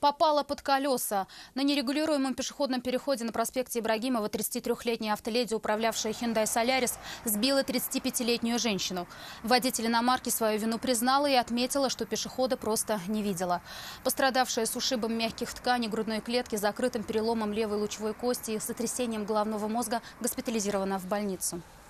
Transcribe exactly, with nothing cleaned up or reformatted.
Попала под колеса. На нерегулируемом пешеходном переходе на проспекте Ибрагимова тридцатитрёхлетняя автоледи, управлявшая Hyundai Solaris, сбила тридцатипятилетнюю женщину. Водитель иномарки свою вину признала и отметила, что пешехода просто не видела. Пострадавшая с ушибом мягких тканей грудной клетки, закрытым переломом левой лучевой кости и сотрясением головного мозга госпитализирована в больницу.